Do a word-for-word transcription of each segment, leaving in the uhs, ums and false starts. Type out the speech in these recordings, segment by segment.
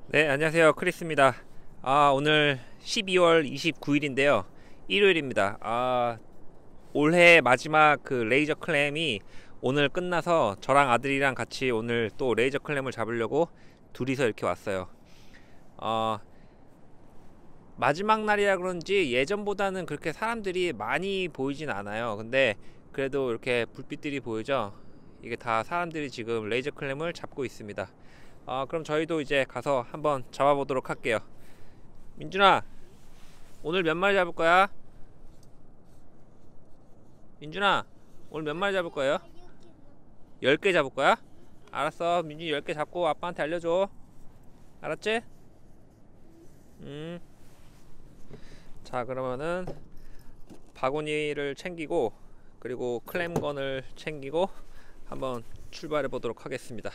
네, 안녕하세요. 크리스입니다. 아, 오늘 십이월 이십구일인데요. 일요일입니다. 아, 올해 마지막 그 레이저 클램이 오늘 끝나서 저랑 아들이랑 같이 오늘 또 레이저 클램을 잡으려고 둘이서 이렇게 왔어요. 어, 마지막 날이라 그런지 예전보다는 그렇게 사람들이 많이 보이진 않아요. 근데 그래도 이렇게 불빛들이 보이죠? 이게 다 사람들이 지금 레이저 클램을 잡고 있습니다. 아, 그럼 저희도 이제 가서 한번 잡아보도록 할게요. 민준아, 오늘 몇 마리 잡을 거야? 민준아, 오늘 몇 마리 잡을 거예요? 열 개 잡을 거야? 알았어. 민준이 열 개 잡고 아빠한테 알려줘. 알았지? 음. 자, 그러면은 바구니를 챙기고 그리고 클램건을 챙기고 한번 출발해 보도록 하겠습니다.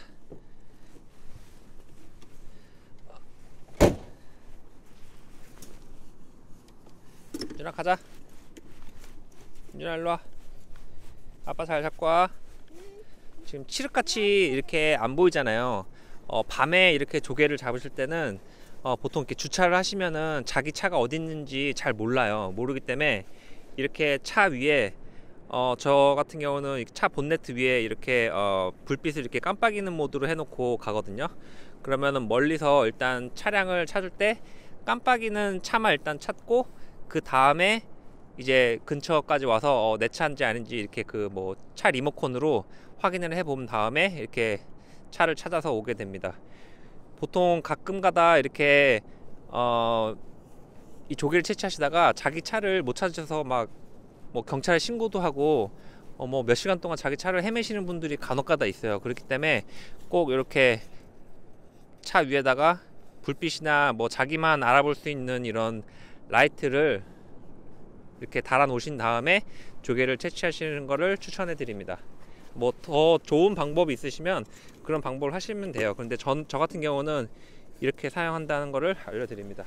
민준아, 가자. 민준아, 일로와. 아빠 잘 잡고 와. 지금 칠흑같이 이렇게 안 보이잖아요. 어, 밤에 이렇게 조개를 잡으실 때는 어, 보통 이렇게 주차를 하시면은 자기 차가 어디 있는지 잘 몰라요. 모르기 때문에 이렇게 차 위에 어, 저 같은 경우는 차 본네트 위에 이렇게 어, 불빛을 이렇게 깜빡이는 모드로 해놓고 가거든요. 그러면은 멀리서 일단 차량을 찾을 때 깜빡이는 차만 일단 찾고 그 다음에 이제 근처까지 와서 어, 내 차인지 아닌지 이렇게 그 뭐 차 리모컨으로 확인을 해 본 다음에 이렇게 차를 찾아서 오게 됩니다. 보통 가끔 가다 이렇게 어, 이 조개를 채취하시다가 자기 차를 못 찾으셔서 막 뭐 경찰에 신고도 하고 어, 뭐 몇 시간 동안 자기 차를 헤매시는 분들이 간혹가다 있어요. 그렇기 때문에 꼭 이렇게 차 위에다가 불빛이나 뭐 자기만 알아볼 수 있는 이런 라이트를 이렇게 달아 놓으신 다음에 조개를 채취하시는 것을 추천해 드립니다. 뭐 더 좋은 방법이 있으시면 그런 방법을 하시면 돼요. 그런데 전, 저 같은 경우는 이렇게 사용한다는 것을 알려드립니다.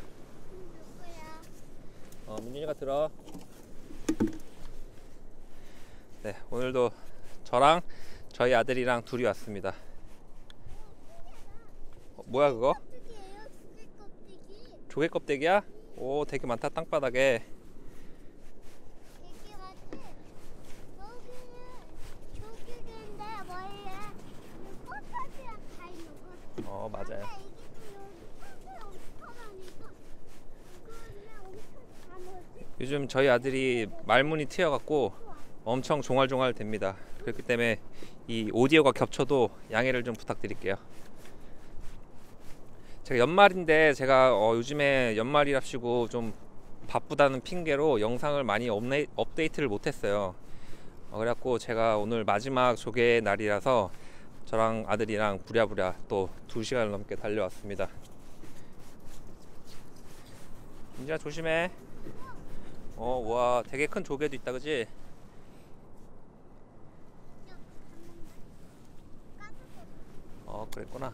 어, 민준이가 들어. 네, 오늘도 저랑 저희 아들이랑 둘이 왔습니다. 어, 뭐야 그거? 조개 껍데기야? 오, 되게 많다. 땅바닥에. 어, 맞아요. 요즘 저희 아들이 말문이 트여갖고 엄청 종알종알 됩니다. 그렇기 때문에 이 오디오가 겹쳐도 양해를 좀 부탁드릴게요. 제가 연말인데 제가 어 요즘에 연말이랍시고 좀 바쁘다는 핑계로 영상을 많이 업네, 업데이트를 못했어요. 어, 그래갖고 제가 오늘 마지막 조개 날이라서 저랑 아들이랑 부랴부랴 또 두 시간을 넘게 달려왔습니다. 민지야, 조심해. 어, 와, 되게 큰 조개도 있다, 그지? 어, 그랬구나.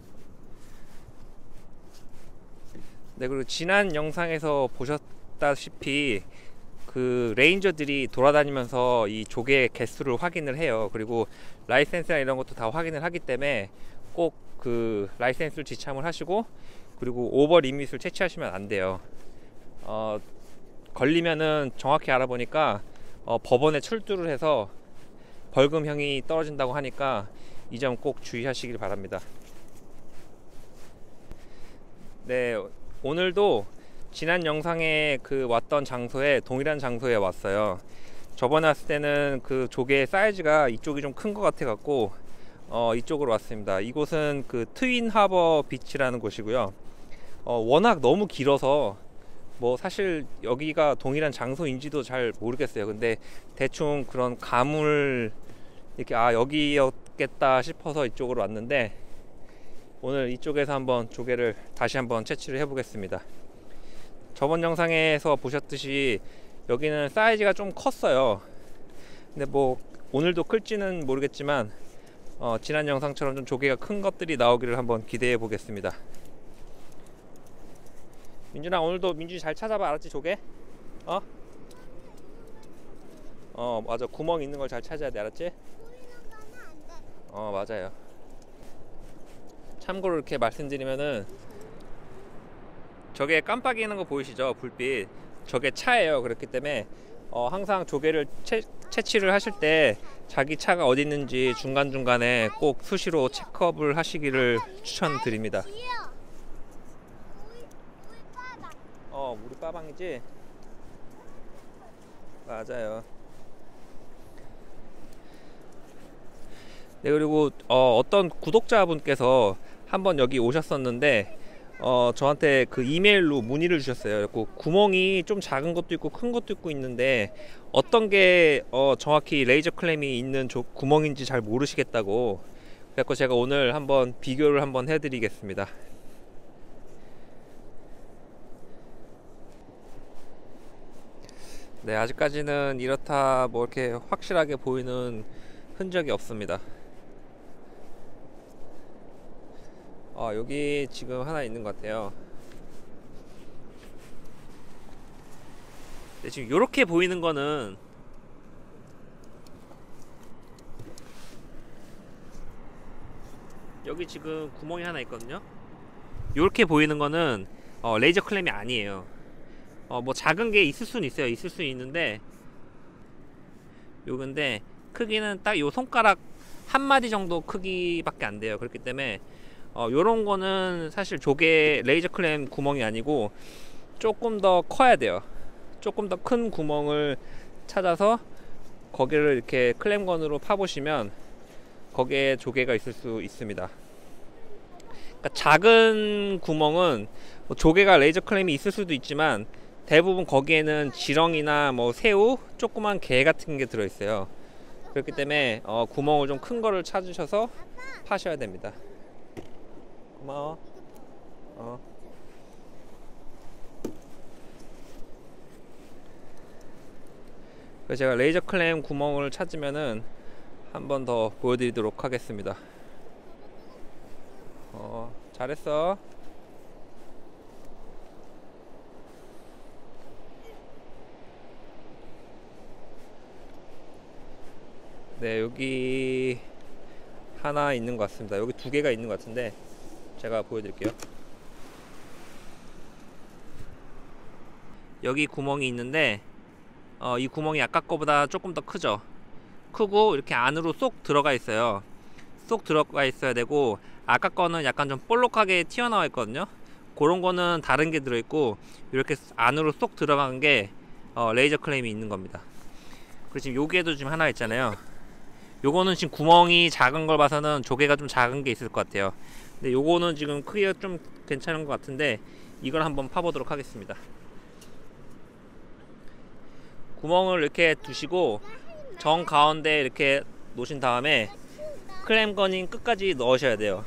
네, 그리고 지난 영상에서 보셨다시피 그 레인저들이 돌아다니면서 이 조개 개수를 확인을 해요. 그리고 라이센스나 이런 것도 다 확인을 하기 때문에 꼭 그 라이센스를 지참을 하시고 그리고 오버 리밋을 채취하시면 안 돼요. 어, 걸리면은 정확히 알아보니까 어, 법원에 출두를 해서 벌금형이 떨어진다고 하니까 이 점 꼭 주의하시길 바랍니다. 네, 오늘도 지난 영상에 그 왔던 장소에 동일한 장소에 왔어요. 저번에 왔을 때는 그 조개 사이즈가 이쪽이 좀 큰 것 같아 갖고 어, 이쪽으로 왔습니다. 이곳은 그 트윈 하버 비치라는 곳이고요. 어, 워낙 너무 길어서 뭐 사실 여기가 동일한 장소인지도 잘 모르겠어요. 근데 대충 그런 감을 이렇게 아 여기였겠다 싶어서 이쪽으로 왔는데 오늘 이쪽에서 한번 조개를 다시 한번 채취를 해 보겠습니다. 저번 영상에서 보셨듯이 여기는 사이즈가 좀 컸어요. 근데 뭐 오늘도 클지는 모르겠지만 어, 지난 영상처럼 좀 조개가 큰 것들이 나오기를 한번 기대해 보겠습니다. 민준아, 오늘도 민준이 잘 찾아봐. 알았지? 조개? 어? 어, 맞아. 구멍 있는 걸 잘 찾아야 돼. 알았지? 어, 맞아요. 참고로 이렇게 말씀드리면은 저게 깜빡이는 거 보이시죠? 불빛. 저게 차예요. 그렇기 때문에 어, 항상 조개를 채, 채취를 하실 때 자기 차가 어디 있는지 중간중간에 꼭 수시로 체크업을 하시기를 추천드립니다. 어, 물이 빠방이지? 맞아요. 네, 그리고 어, 어떤 구독자분께서 한번 여기 오셨었는데 어, 저한테 그 이메일로 문의를 주셨어요. 그 구멍이 좀 작은 것도 있고 큰 것도 있고 있는데 어떤 게 어, 정확히 레이저 클램이 있는 조, 구멍인지 잘 모르시겠다고. 그래서 제가 오늘 한번 비교를 한번 해드리겠습니다. 네, 아직까지는 이렇다 뭐 이렇게 확실하게 보이는 흔적이 없습니다. 어, 여기 지금 하나 있는 것 같아요. 네, 지금 이렇게 보이는 거는 여기 지금 구멍이 하나 있거든요. 이렇게 보이는 거는 어, 레이저 클램이 아니에요. 어, 뭐 작은 게 있을 수는 있어요. 있을 수는 있는데 요건데 크기는 딱 요 손가락 한 마디 정도 크기밖에 안 돼요. 그렇기 때문에 어, 요런 거는 사실 조개 레이저 클램 구멍이 아니고 조금 더 커야 돼요. 조금 더 큰 구멍을 찾아서 거기를 이렇게 클램건으로 파보시면 거기에 조개가 있을 수 있습니다. 그러니까 작은 구멍은 뭐 조개가 레이저 클램이 있을 수도 있지만 대부분 거기에는 지렁이나 뭐 새우, 조그만 게 같은 게 들어있어요. 그렇기 때문에 어, 구멍을 좀 큰 거를 찾으셔서 파셔야 됩니다. 고마워. 어. 그래서 제가 레이저 클램 구멍을 찾으면은 한 번 더 보여드리도록 하겠습니다. 어, 잘했어. 네, 여기 하나 있는 것 같습니다. 여기 두 개가 있는 것 같은데 제가 보여드릴게요. 여기 구멍이 있는데 어, 이 구멍이 아까 거보다 조금 더 크죠. 크고 이렇게 안으로 쏙 들어가 있어요. 쏙 들어가 있어야 되고 아까 거는 약간 좀 볼록하게 튀어나와 있거든요. 그런 거는 다른 게 들어있고 이렇게 안으로 쏙 들어간 게 어, 레이저 클램이 있는 겁니다. 그리고 지금 여기에도 지금 하나 있잖아요. 요거는 지금 구멍이 작은 걸 봐서는 조개가 좀 작은 게 있을 것 같아요. 근데 요거는 지금 크기가 좀 괜찮은 것 같은데 이걸 한번 파보도록 하겠습니다. 구멍을 이렇게 두시고 정 가운데 이렇게 놓으신 다음에 클램건인 끝까지 넣으셔야 돼요.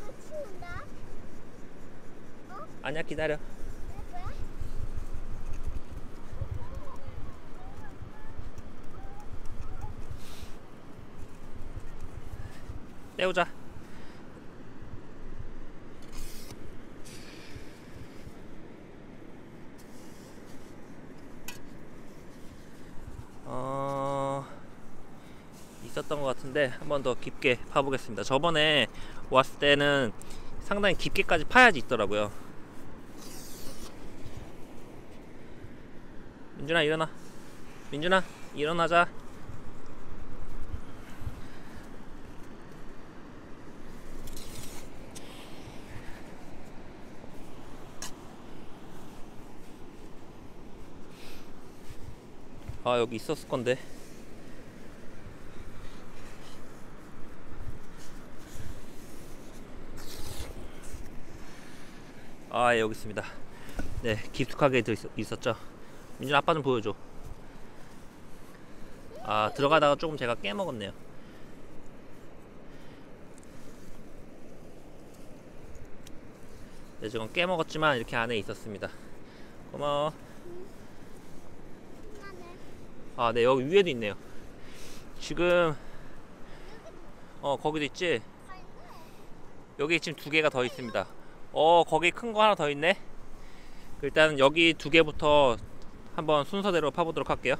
아니야, 기다려. 떼우자. 어... 있었던 것 같은데 한 번 더 깊게 파보겠습니다. 저번에 왔을 때는 상당히 깊게까지 파야지 있더라고요. 민준아 일어나. 민준아 일어나자. 아, 여기 있었을 건데. 아, 예, 여기 있습니다. 네, 깊숙하게 들 있었죠. 민준 아빠 좀 보여줘. 아, 들어가다가 조금 제가 깨먹었네요. 네, 지금 깨먹었지만 이렇게 안에 있었습니다. 고마워. 아, 네, 여기 위에도 있네요. 지금 어, 거기도 있지? 여기 지금 두 개가 더 있습니다. 어, 거기 큰 거 하나 더 있네. 일단 여기 두 개부터 한번 순서대로 파보도록 할게요.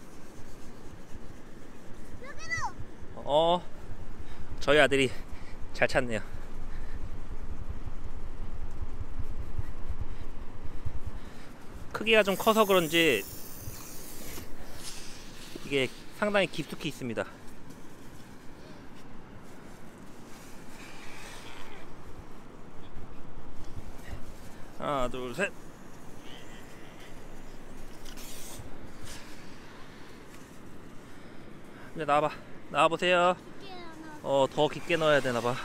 어, 저희 아들이 잘 찾네요. 크기가 좀 커서 그런지 이게 상당히 깊숙이 있습니다. 하나 둘 셋. 이제 나와봐. 나와보세요. 어, 더 깊게 넣어야 되나봐.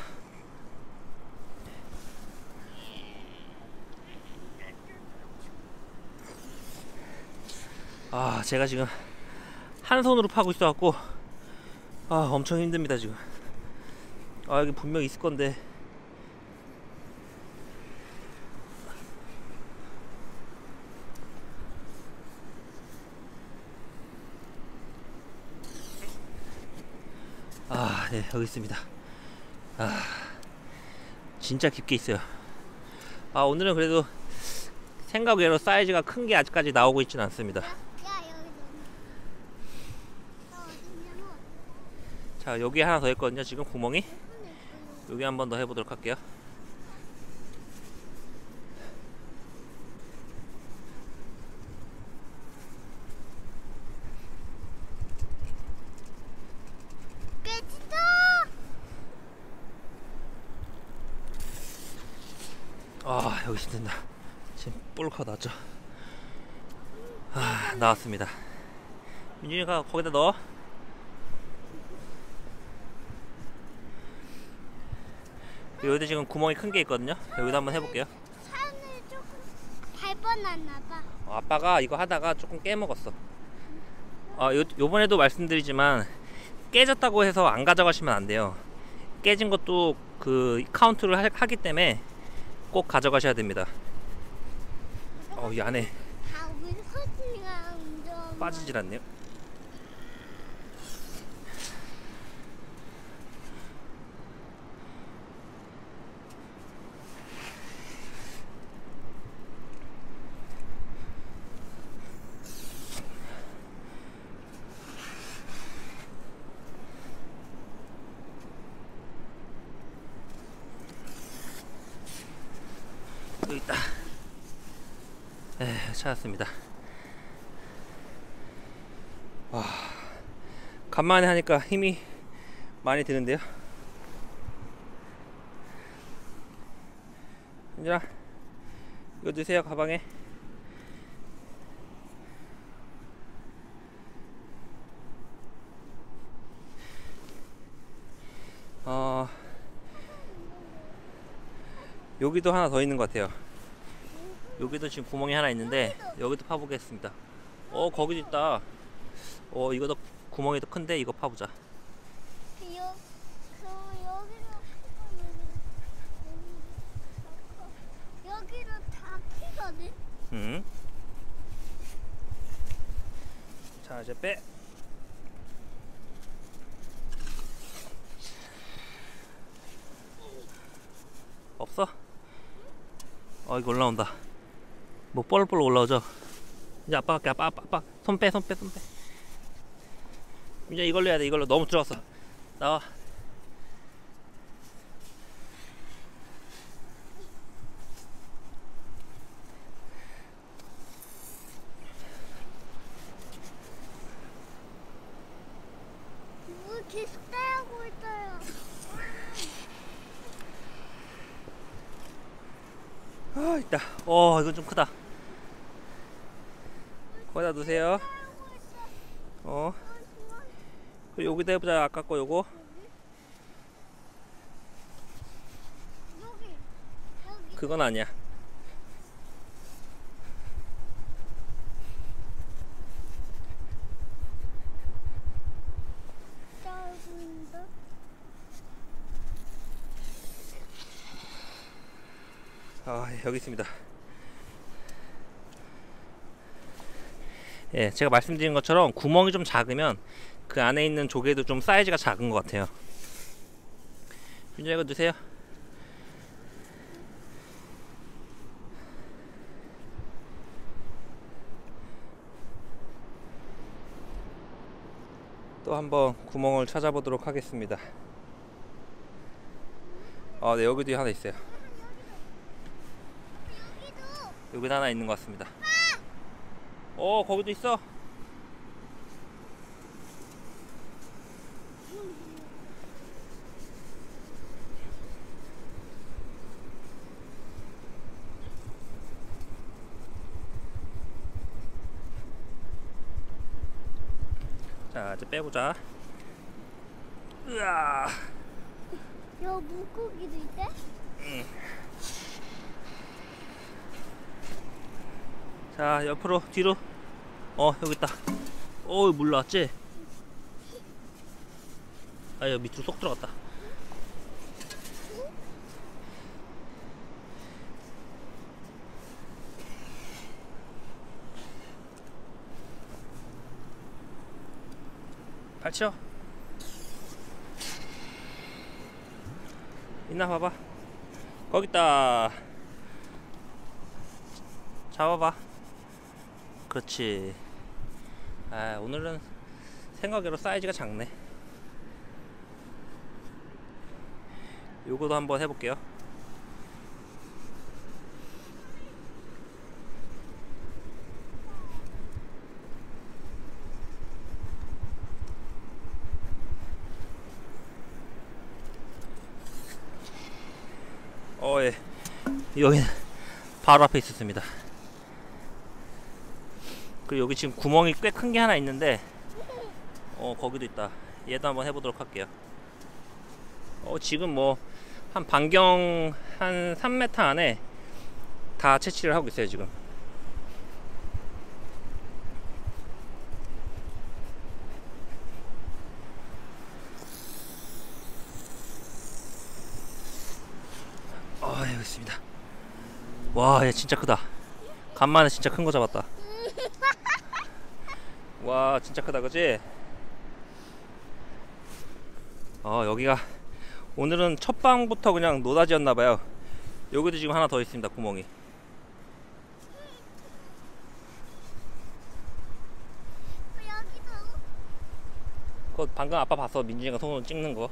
아, 제가 지금 한 손으로 파고 있어갖고 아, 엄청 힘듭니다 지금. 아, 여기 분명 있을 건데. 아, 네, 여기 있습니다. 아, 진짜 깊게 있어요. 아, 오늘은 그래도 생각 외로 사이즈가 큰 게 아직까지 나오고 있지는 않습니다. 자, 여기 하나 더 있거든요 지금 구멍이. 여기 한 번 더 해보도록 할게요. 아, 여기 있습니다. 지금 볼카 나왔죠. 아, 나왔습니다. 민준이가 거기다 넣어. 여기도 지금 구멍이 큰 게 있거든요. 여기도 한번 해볼게요. 산을 조금 밟아놨나봐. 어, 아빠가 이거 하다가 조금 깨먹었어. 아, 요, 요번에도 말씀드리지만 깨졌다고 해서 안 가져가시면 안 돼요. 깨진 것도 그 카운트를 하, 하기 때문에 꼭 가져가셔야 됩니다. 어, 이 안에 빠지질 않네요. 여기 있다. 에, 찾았습니다. 와, 간만에 하니까 힘이 많이 드는데요. 민준아, 이거 넣으세요 가방에. 어, 여기도 하나 더 있는 것 같아요. 여기도 지금 구멍이 하나 있는데 여기도 파보겠습니다. 어, 거기도 있다. 어, 이거도 구멍이 더 큰데 이거 파보자. 그 여, 그 여기로 여기로 다 키거든. 음. 자, 이제 빼. 없어? 어, 이거 올라온다. 뭐 뻘뻘 올라오죠? 이제 아빠 갈게. 아빠 아빠 아빠 손 빼 손 빼 손 빼. 이제 이걸로 해야 돼. 이걸로 너무 들어갔어. 나와. 물 계속 따라오고 있어요. 아, 있다. 어, 이건 좀 크다. 거기다 놓으세요. 어. 그리고 여기다 해보자. 아까 거 요거. 여기 여기 그건 아니야. 따라오는다. 아, 여기 있습니다. 예, 제가 말씀드린 것처럼 구멍이 좀 작으면 그 안에 있는 조개도 좀 사이즈가 작은 것 같아요. 윤자, 이거 넣으세요. 또 한번 구멍을 찾아보도록 하겠습니다. 아, 네, 여기도 하나 있어요. 여기도 여기도 하나 있는 것 같습니다. 어, 거기도 있어. 자, 이제 빼보자. 으아. 여 물고기도 있대? 응. 자, 옆으로, 뒤로. 어, 여기 있다. 어, 물 나왔지? 아, 여기 밑으로 쏙 들어갔다. 발치어. 있나 봐봐. 거기 있다. 잡아봐. 그렇지. 아, 오늘은 생각외로 사이즈가 작네. 요거도 한번 해볼게요. 어, 예. 여기는 바로 앞에 있었습니다. 그리고 여기 지금 구멍이 꽤 큰 게 하나 있는데, 어, 거기도 있다. 얘도 한번 해보도록 할게요. 어, 지금 뭐 한 반경 한 삼 미터 안에 다 채취를 하고 있어요 지금. 아, 여기 있습니다. 와, 얘 진짜 크다. 간만에 진짜 큰 거 잡았다. 와, 진짜 크다, 그지? 어, 여기가 오늘은 첫 방부터 그냥 노다지였나봐요. 여기도 지금 하나 더 있습니다, 구멍이. 여기도. 그거 방금 아빠 봤어, 민준이가 손으로 찍는 거.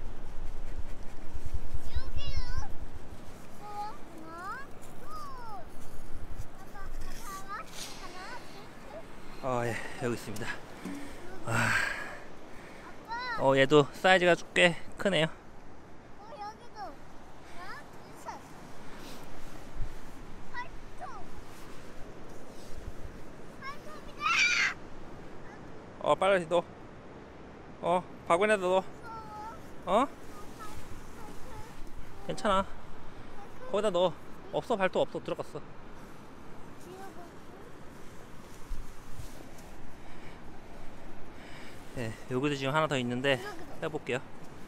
여기요. 어, 하나, 둘. 아빠, 하나, 하나, 둘, 셋. 아, 예, 여기 있습니다. 아, 아빠, 어, 얘도 사이즈가 꽤 크네요. 어, 여기도. 하나, 둘, 셋. 팔톱. 팔톱이다. 어, 빨리 넣어. 어, 바구니에다 넣어. 어? 괜찮아. 거기다 넣어. 없어, 발톱 없어. 들어갔어. 예, 여기도 지금 하나 더 있는데 해볼게요.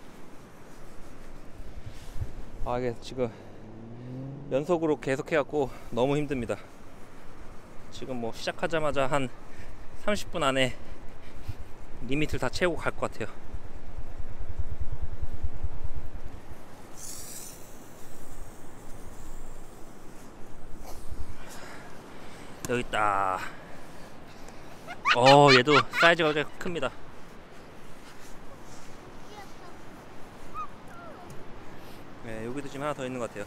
아, 이게 지금 연속으로 계속 해갖고 너무 힘듭니다. 지금 뭐 시작하자마자 한 삼십 분 안에 리미트를 다 채우고 갈 것 같아요. 여기 있다. 어, 얘도 사이즈가 꽤 큽니다. 네, 여기도 지금 하나 더 있는 것 같아요.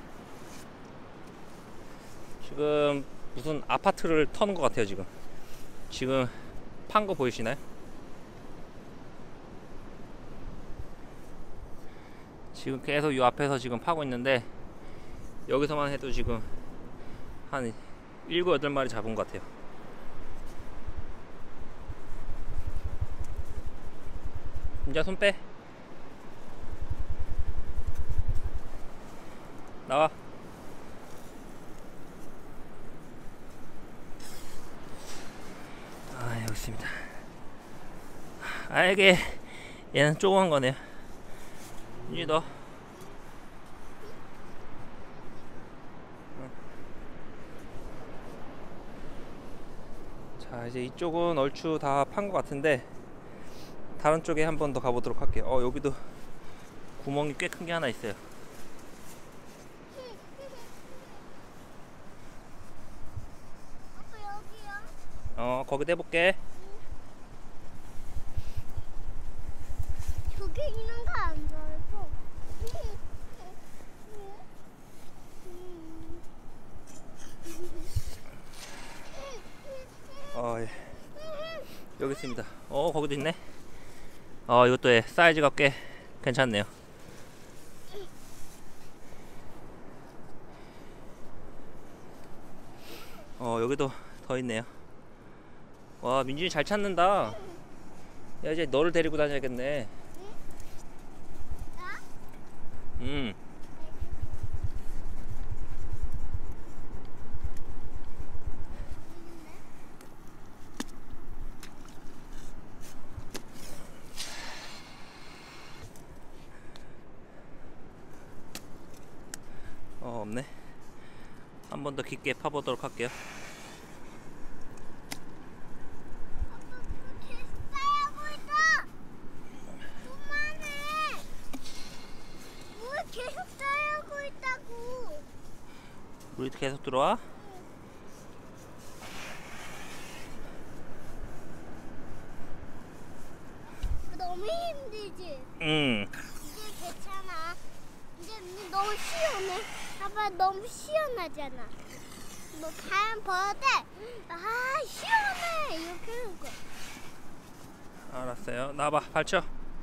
지금 무슨 아파트를 터는 것 같아요. 지금 지금 판 거 보이시나요? 지금 계속 이 앞에서 지금 파고 있는데, 여기서만 해도 지금 한 일곱, 여덟 마리 잡은 것 같아요. 이제 손 빼. 나와. 아, 여기 있습니다. 아, 이게 얘는 조그만 거네요. 이제 너. 자, 이제 이쪽은 얼추 다 판 것 같은데, 다른 쪽에 한 번 더 가보도록 할게요. 어, 여기도 구멍이 꽤 큰 게 하나 있어요. 아빠 여기요. 어, 거기다 해볼게. 저기 있는 거 안 보이고. 여기 있습니다. 어, 거기도 있네. 어, 이것도 예, 사이즈가 꽤 괜찮네요. 어, 여기도 더 있네요. 와, 민준이 잘 찾는다. 야, 이제 너를 데리고 다녀야겠네. 음. 어, 없네. 한 번 더 깊게 파보도록 할게요. 쌓여고 있다. 그만해. 물 계속 쌓여고 있다고. 물이 계속 들어와? 너무 힘들지? 응. 이제 괜찮아. 이제 너무 시원해. 아빠 너무 시원하잖아. 뭐 바람 불을 때, 아 시원해 이렇게 하는 거. 알았어요. 나와봐. 발쳐.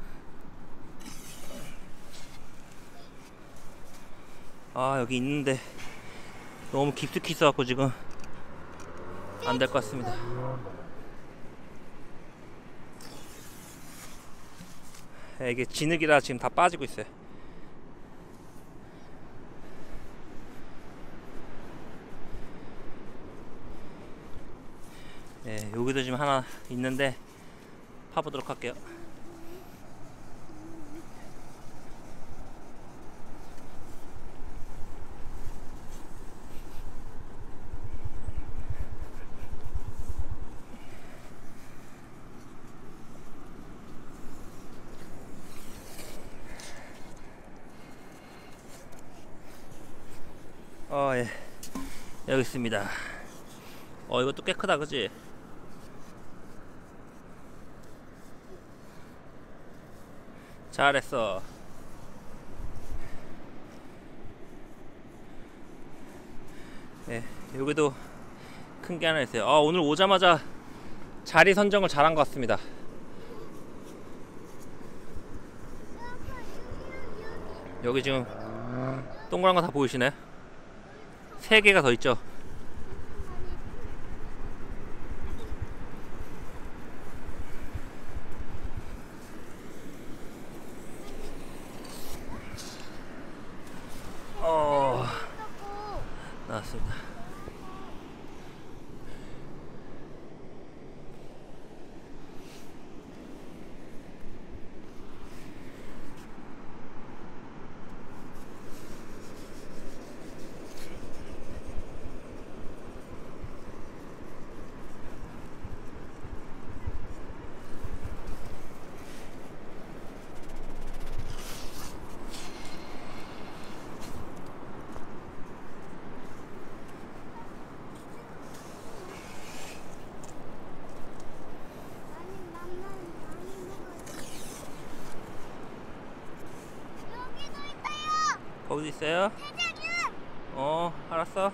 아, 여기 있는데 너무 깊숙이 있어갖고 지금 안 될 것 같습니다. 예, 이게 진흙이라 지금 다 빠지고 있어요. 예, 여기도 지금 하나 있는데 파보도록 할게요. 어, 예. 여기 있습니다. 어, 이것도 꽤 크다, 그치? 잘했어. 예, 여기도 큰 게 하나 있어요. 아, 오늘 오자마자 자리 선정을 잘한 것 같습니다. 여기 지금 동그란 거 다 보이시나요? 세 개가 더 있죠. 어, 나왔습니다. 거기도 있어요? 어, 알았어.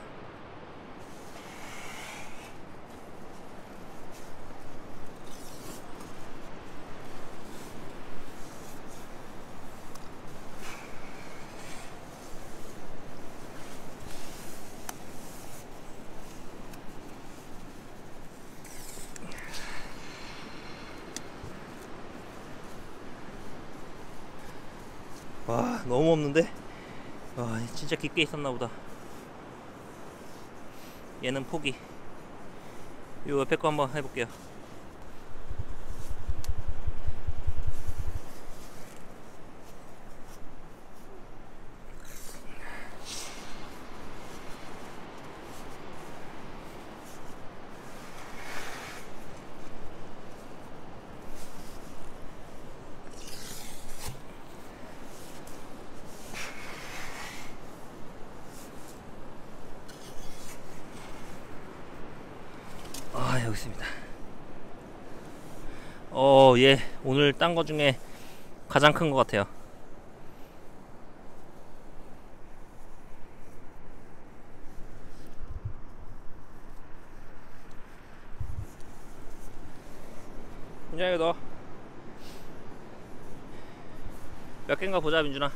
와, 너무 없는데? 와, 진짜 깊게 있었나 보다. 얘는 포기. 요 옆에 거 한번 해볼게요. 아, 여기 있습니다. 어, 예, 오늘 딴 거 중에 가장 큰 것 같아요. 민준아 이거 넣어. 몇 개인가 보자 민준아.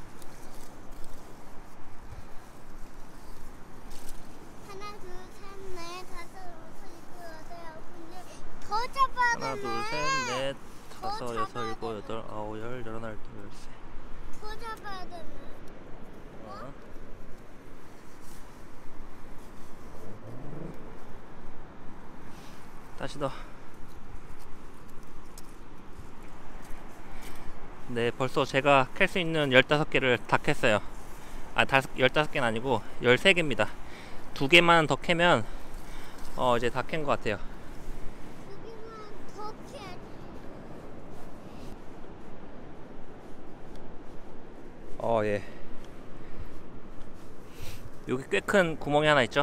하나, 둘, 셋, 넷, 다섯, 여섯, 일곱, 여덟, 아홉, 열. 더 잡아야 되네. 하나 둘셋넷 다섯 여섯 일곱 여덟 아홉 열 열하나 열둘 열세. 더 잡아야 되네. 어. 다시 넣어. 네, 벌써 제가 캘 수 있는 열다섯 개를 다 캤어요. 아, 다섯, 열다섯 개는 아니고 열세 개입니다. 두 개만 더 캐면 어, 이제 다 캔 것 같아요. 여기만 더 캐야지. 어, 예. 여기 꽤 큰 구멍이 하나 있죠?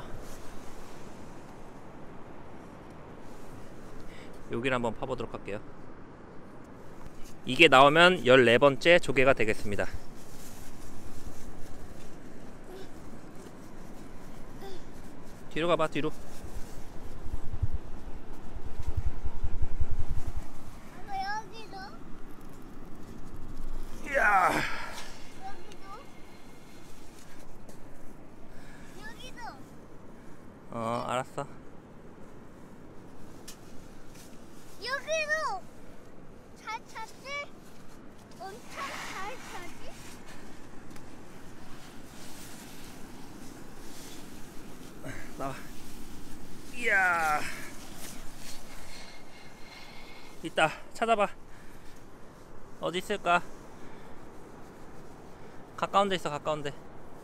여기를 한번 파보도록 할게요. 이게 나오면 열네 번째 조개가 되겠습니다. 뒤로 가봐, 뒤로. 아빠 여기도. 이야. 여기도. 여기도. 어, 알았어. 여기도. 잘 찾지? 엄청 잘 찾지? 나와. 이야. 있다. 찾아봐. 어디 있을까? 가까운 데 있어, 가까운 데.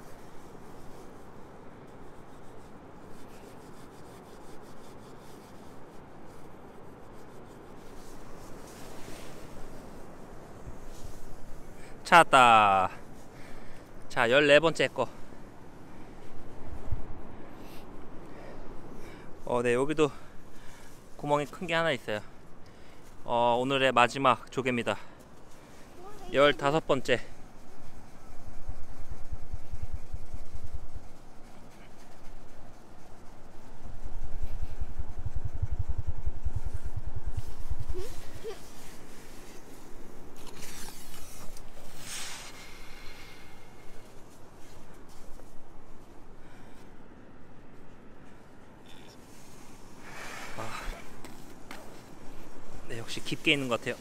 찾았다. 자, 열네 번째 거. 어, 네, 여기도 구멍이 큰 게 하나 있어요. 어, 오늘의 마지막 조개입니다. 열다섯 번째. 네, 역시 깊게 있는 것 같아요.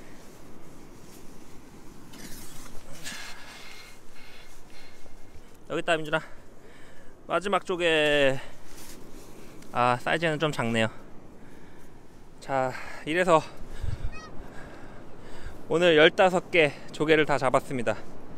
여기 있다 민준아. 마지막 조개. 아, 사이즈는 좀 작네요. 자, 이래서 오늘 열다섯 개 조개를 다 잡았습니다.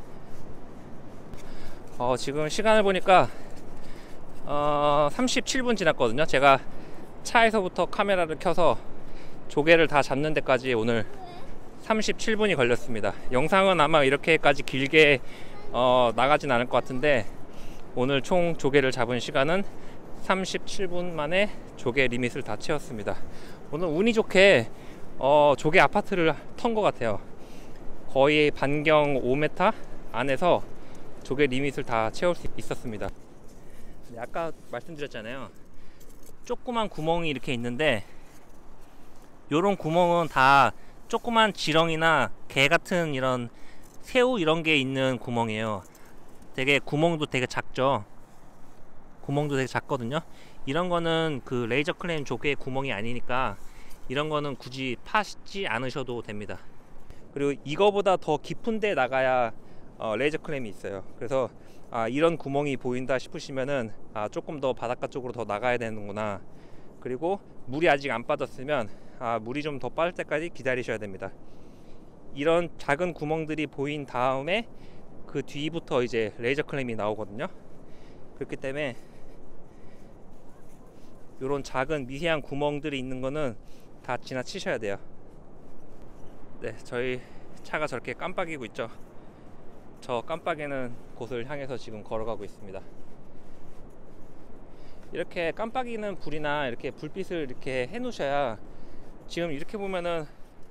어, 지금 시간을 보니까 어, 삼십칠 분 지났거든요. 제가 차에서부터 카메라를 켜서 조개를 다 잡는 데까지 오늘 삼십칠 분이 걸렸습니다. 영상은 아마 이렇게까지 길게 어, 나가진 않을 것 같은데 오늘 총 조개를 잡은 시간은 삼십칠 분 만에 조개 리밋을 다 채웠습니다. 오늘 운이 좋게 어, 조개 아파트를 턴 것 같아요. 거의 반경 오 미터 안에서 조개 리밋을 다 채울 수 있었습니다. 네, 아까 말씀드렸잖아요. 조그만 구멍이 이렇게 있는데 요런 구멍은 다 조그만 지렁이나 개 같은 이런 새우 이런 게 있는 구멍이에요. 되게 구멍도 되게 작죠. 구멍도 되게 작거든요. 이런 거는 그 레이저 클램 조개의 구멍이 아니니까 이런 거는 굳이 파지 않으셔도 됩니다. 그리고 이거보다 더 깊은 데 나가야 어, 레이저 클램이 있어요. 그래서 아, 이런 구멍이 보인다 싶으시면은 아, 조금 더 바닷가 쪽으로 더 나가야 되는구나. 그리고 물이 아직 안 빠졌으면 아, 물이 좀 더 빠질 때까지 기다리셔야 됩니다. 이런 작은 구멍들이 보인 다음에 그 뒤부터 이제 레이저 클램이 나오거든요. 그렇기 때문에 이런 작은 미세한 구멍들이 있는 거는 다 지나치셔야 돼요. 네, 저희 차가 저렇게 깜빡이고 있죠. 저 깜빡이는 곳을 향해서 지금 걸어가고 있습니다. 이렇게 깜빡이는 불이나 이렇게 불빛을 이렇게 해 놓으셔야 지금 이렇게 보면은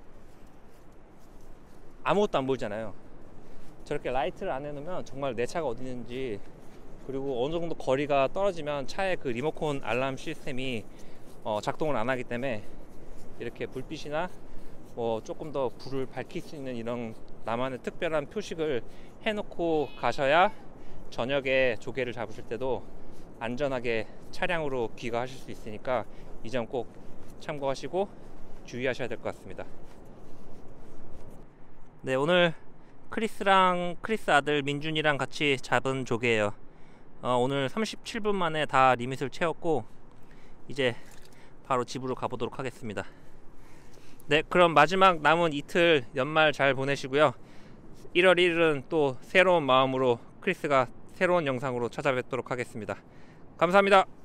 아무것도 안 보이잖아요. 저렇게 라이트를 안 해놓으면 정말 내 차가 어디 있는지, 그리고 어느 정도 거리가 떨어지면 차의 그 리모컨 알람 시스템이 어, 작동을 안 하기 때문에 이렇게 불빛이나 뭐 조금 더 불을 밝힐 수 있는 이런 나만의 특별한 표식을 해놓고 가셔야 저녁에 조개를 잡으실 때도 안전하게 차량으로 귀가하실 수 있으니까 이 점 꼭 참고하시고 주의하셔야 될 것 같습니다. 네, 오늘 크리스랑 크리스 아들 민준이랑 같이 잡은 조개예요. 어, 오늘 삼십칠 분 만에 다 리밋을 채웠고 이제 바로 집으로 가보도록 하겠습니다. 네, 그럼 마지막 남은 이틀 연말 잘 보내시고요. 일월 일일은 또 새로운 마음으로 크리스가 새로운 영상으로 찾아뵙도록 하겠습니다. 감사합니다.